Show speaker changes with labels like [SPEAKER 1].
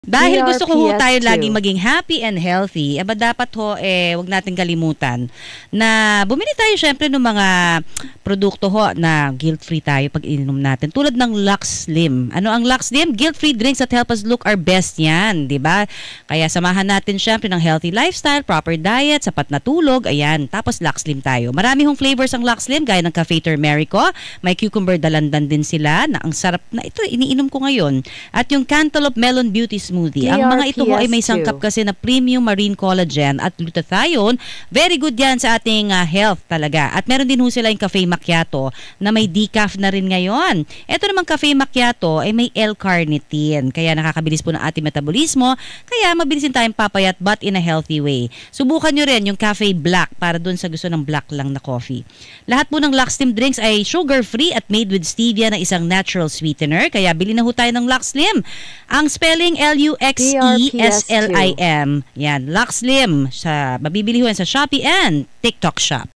[SPEAKER 1] Dahil gusto ko ho tayo
[SPEAKER 2] DRPS
[SPEAKER 1] laging maging happy and healthy, aba dapat ho, wag natin kalimutan na bumili tayo syempre ng mga produkto ho na guilt-free tayo pag ininom natin. Tulad ng Luxe Slim. Ano ang Luxe Slim? Guilt-free drinks that help us look our best yan, di ba? Kaya samahan natin syempre ng healthy lifestyle, proper diet, sapat na tulog, ayan. Tapos Luxe Slim tayo. Marami hong flavors ang Luxe Slim, gaya ng Cafe Turmerico. May cucumber dalandan din sila na ang sarap na ito, iniinom ko ngayon. At yung Cantaloupe Melon Beauty Smoothie. Ang mga ito ho ay may sangkap kasi na premium marine collagen at glutathione. Very good yan sa ating health talaga. At meron din ho sila yung cafe macchiato na may decaf na rin ngayon. Ito namang cafe macchiato ay may L-carnitine. Kaya nakakabilis po ng ating metabolismo. Kaya mabilis din tayong papayat but in a healthy way. Subukan nyo rin yung cafe black para dun sa gusto ng black lang na coffee. Lahat po ng Luxe Slim drinks ay sugar-free at made with stevia na isang natural sweetener. Kaya bili na ho tayo ng Luxe Slim. Ang spelling Luxeslim. Yan, Luxe Slim. Mabibili ho yan sa Shopee and TikTok Shop.